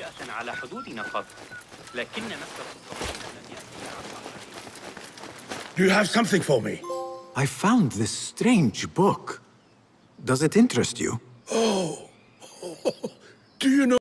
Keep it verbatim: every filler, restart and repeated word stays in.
منشئة على حدودنا فقط، لكن مكتب التوصيل لم يأتي عن قريب. Do you have something for me? I found this strange book. Does it interest you? Oh, do you know